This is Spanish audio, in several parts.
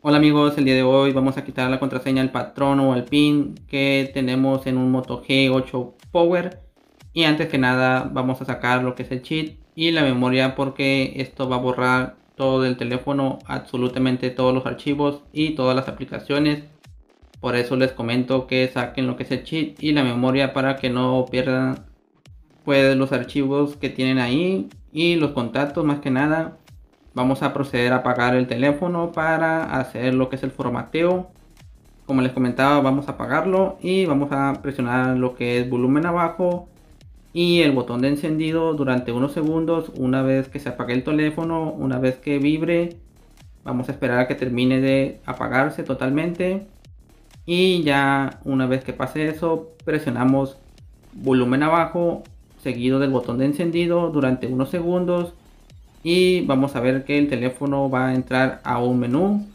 Hola amigos, el día de hoy vamos a quitar la contraseña al patrón o al pin que tenemos en un Moto G8 Power. Y antes que nada vamos a sacar lo que es el cheat y la memoria, porque esto va a borrar todo el teléfono, absolutamente todos los archivos y todas las aplicaciones. Por eso les comento que saquen lo que es el cheat y la memoria para que no pierdan pues los archivos que tienen ahí y los contactos. Más que nada vamos a proceder a apagar el teléfono para hacer lo que es el formateo. Como les comentaba, vamos a apagarlo y vamos a presionar lo que es volumen abajo y el botón de encendido durante unos segundos. Una vez que se apague el teléfono, una vez que vibre, vamos a esperar a que termine de apagarse totalmente. Y ya una vez que pase eso, presionamos volumen abajo seguido del botón de encendido durante unos segundos y vamos a ver que el teléfono va a entrar a un menú.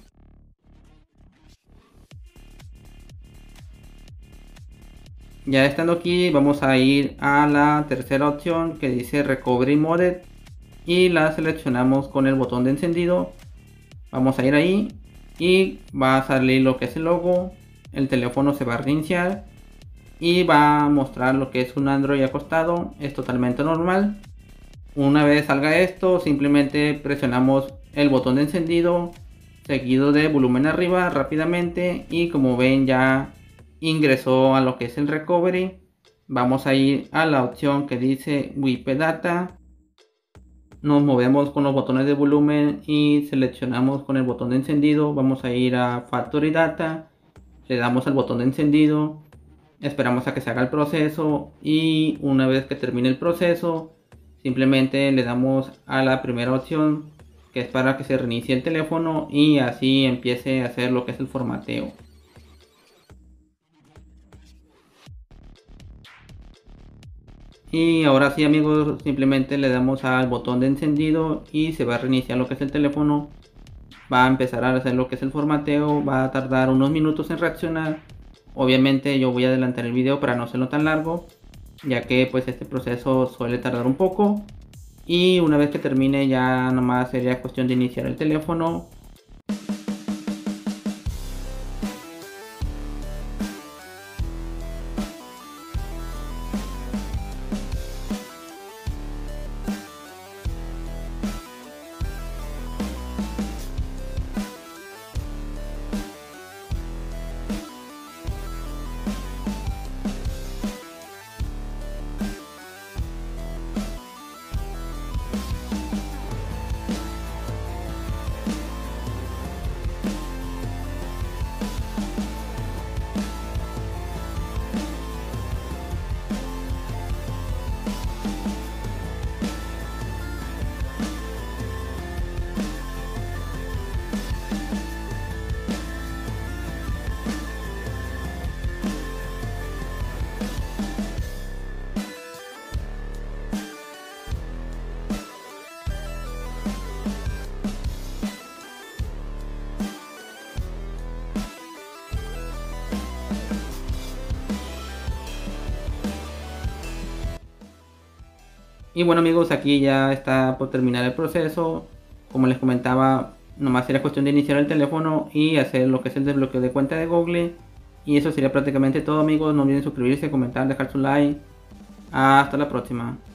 Ya estando aquí, vamos a ir a la tercera opción que dice Recovery Mode y la seleccionamos con el botón de encendido. Vamos a ir ahí y va a salir lo que es el logo. El teléfono se va a reiniciar y va a mostrar lo que es un Android acostado. Es totalmente normal. Una vez salga esto, simplemente presionamos el botón de encendido seguido de volumen arriba rápidamente y como ven ya ingresó a lo que es el recovery. Vamos a ir a la opción que dice WIP Data. Nos movemos con los botones de volumen y seleccionamos con el botón de encendido. Vamos a ir a Factory Data, le damos al botón de encendido, esperamos a que se haga el proceso y una vez que termine el proceso simplemente le damos a la primera opción, que es para que se reinicie el teléfono y así empiece a hacer lo que es el formateo. Y ahora sí amigos, simplemente le damos al botón de encendido y se va a reiniciar lo que es el teléfono. Va a empezar a hacer lo que es el formateo, va a tardar unos minutos en reaccionar. Obviamente yo voy a adelantar el video para no hacerlo tan largo, ya que pues este proceso suele tardar un poco. Y una vez que termine ya nomás sería cuestión de iniciar el teléfono. Y bueno amigos, aquí ya está por terminar el proceso. Como les comentaba, nomás sería cuestión de iniciar el teléfono y hacer lo que es el desbloqueo de cuenta de Google. Y eso sería prácticamente todo amigos. No olviden suscribirse, comentar, dejar su like. Hasta la próxima.